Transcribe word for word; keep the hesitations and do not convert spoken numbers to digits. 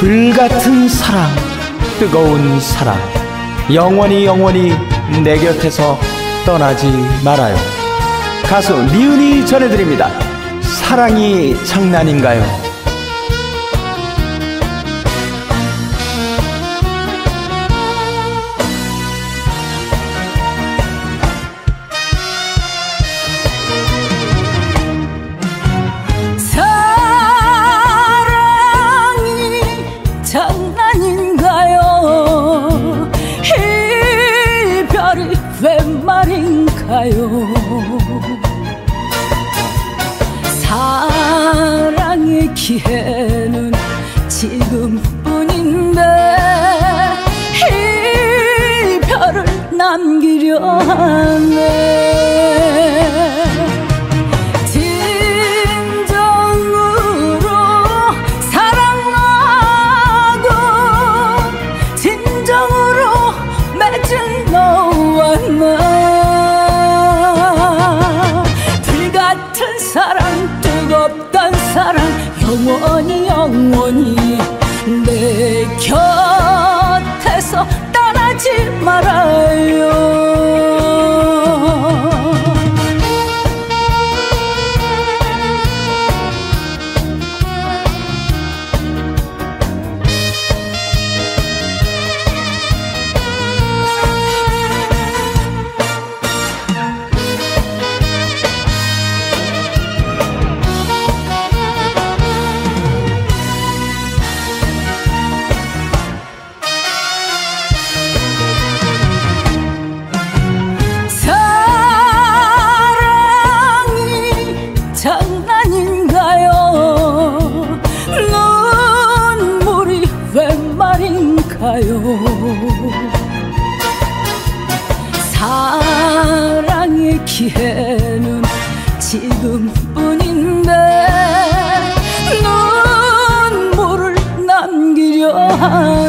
불같은 사랑, 뜨거운 사랑, 영원히 영원히 내 곁에서 떠나지 말아요. 가수 니은이 전해드립니다. 사랑이 장난인가요? 장난인가요? 이별이 웬 말인가요? 사랑의 기회는 지금뿐인데 이별을 남기려 하네. 불같은 사랑, 뜨겁단 사랑, 영원히 영원히 내 곁에서 떠나지 말아요. 장난인가요? 눈물이 웬 말인가요? 사랑의 기회는 지금뿐인데 눈물을 남기려 하네.